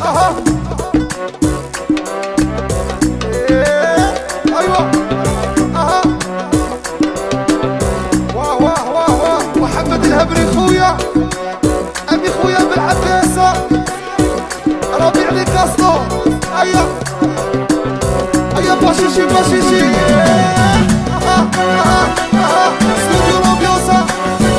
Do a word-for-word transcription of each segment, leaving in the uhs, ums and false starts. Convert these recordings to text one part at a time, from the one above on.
الهبري خويا أبي خويا بالعباسة ربيع لي كاسطو أيا أيا باشيشي باشيشي استوديو روبيوسا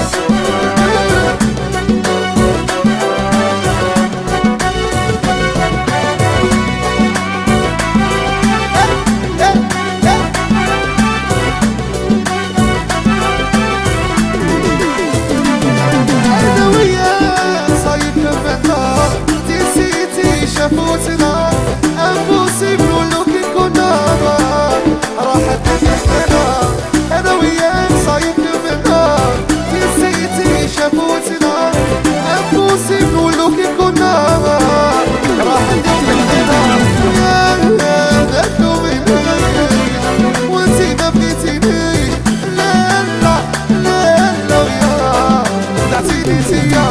شافوتنا امبوسيبل ولو كي كنا راحت تحتنا انا وياك صايد منها نسيتي شافوتنا امبوسيبل ولو كي كنا راحت تحتنا يا دخلوا مني وانتي ما بغيتينيش لا لا لا لا ويا دعتيني سيا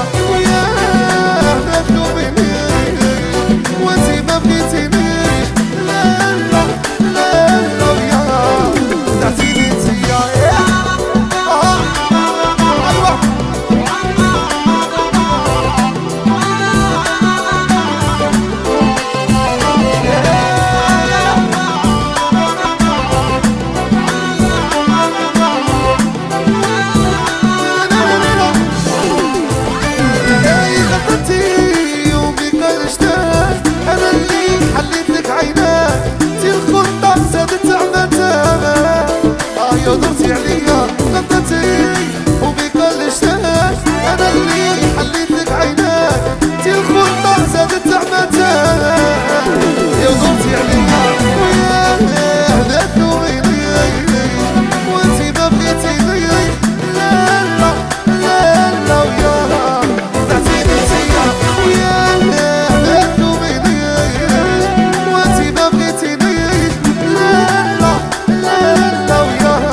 درتي عليا غطتي وبكل اشتهاك انا اللي حليت لك عيناك تي الخطة زادت عمتها يا درتي عليا وياه لا تلوميني وانتي ما بغيتيني لا لا لا لا وياه دعتيني انتيا وياه لا تلوميني وانتي ما بغيتيني لا لا لا لا وياه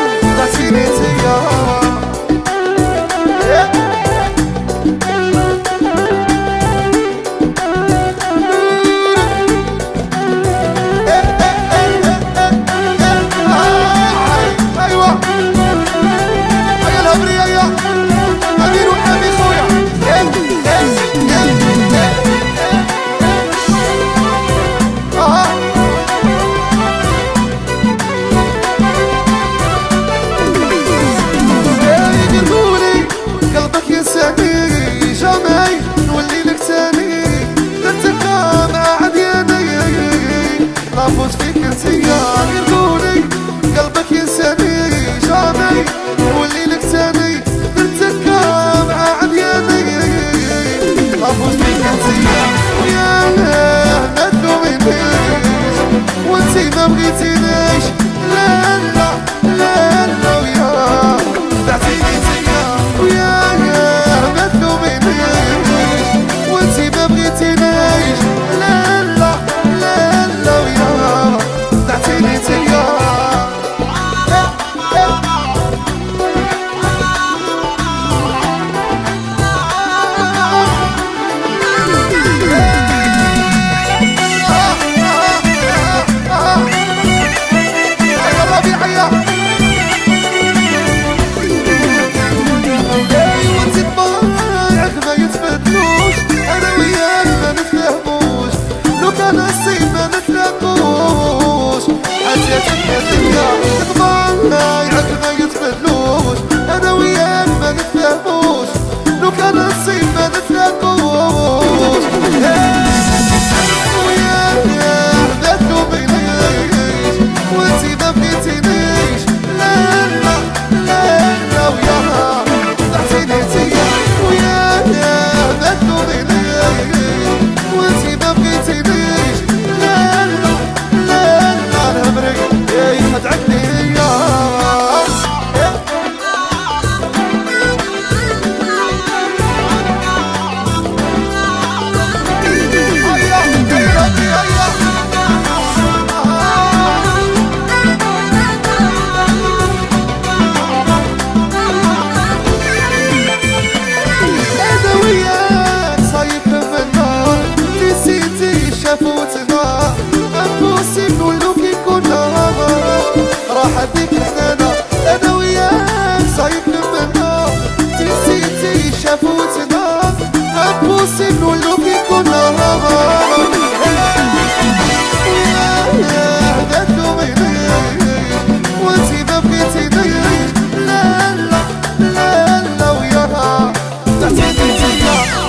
لافوت فيك انتيا يرقوني قلبك ينساني جامي نولي لك تاني نتكا مع عدياني لافوت فيك انتيا وياه ما تلومينيش وانتي ما بغيتينيش لا لا لا لا وياه دعتيني انتيا وياه ما تلومينيش وانتي ما بغيتينيش لا لا لا لا وياه دعتيني انتيا فرنسية